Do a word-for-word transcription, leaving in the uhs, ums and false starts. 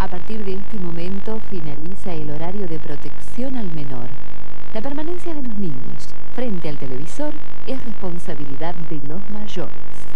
A partir de este momento finaliza el horario de protección al menor. La permanencia de los niños frente al televisor es responsabilidad de los mayores.